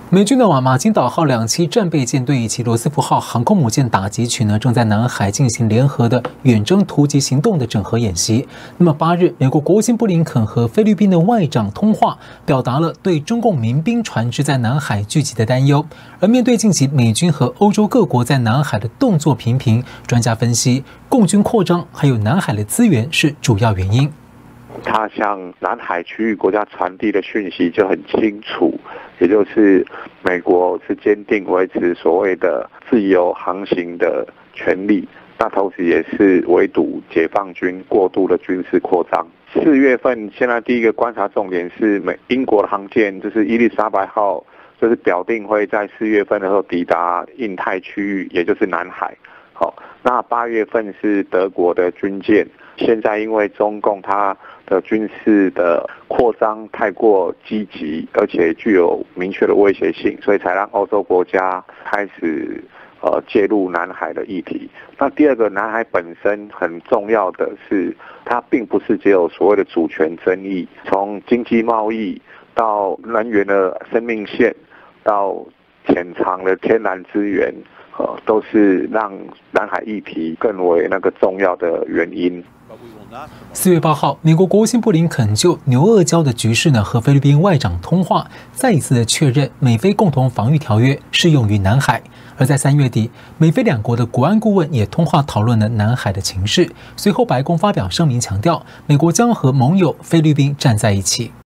美军的马金岛号2栖战备舰队以及罗斯福号航空母舰打击群正在南海进行联合的远征突击行动的整合演习。那么8日，美国国务卿布林肯和菲律宾的外长通话，表达了对中共民兵船只在南海聚集的担忧。而面对近期美军和欧洲各国在南海的动作频频，专家分析，共军扩张还有南海的资源是主要原因。 他向南海区域国家传递的讯息就很清楚，也就是美国是坚定维持所谓的自由航行的权利，那同时也是围堵解放军过度的军事扩张。4月份，现在第一个观察重点是英国的航舰，就是伊丽莎白号，就是表定会在4月份的时候抵达印太区域，也就是南海。好，那8月份是德国的军舰。现在因为中共它的军事的扩张太过积极，而且具有明确的威胁性，所以才让欧洲国家开始介入南海的议题。那第二个，南海本身很重要的是，它并不是只有所谓的主权争议，从经济贸易到能源的生命线，到潜藏的天然资源。都是让南海议题更为重要的原因。 4月8号，美国国务卿布林肯就牛俄礁的局势和菲律宾外长通话，再一次的确认美菲共同防御条约适用于南海。而在3月底，美菲两国的国安顾问也通话讨论了南海的情势。随后，白宫发表声明强调，美国将和盟友菲律宾站在一起。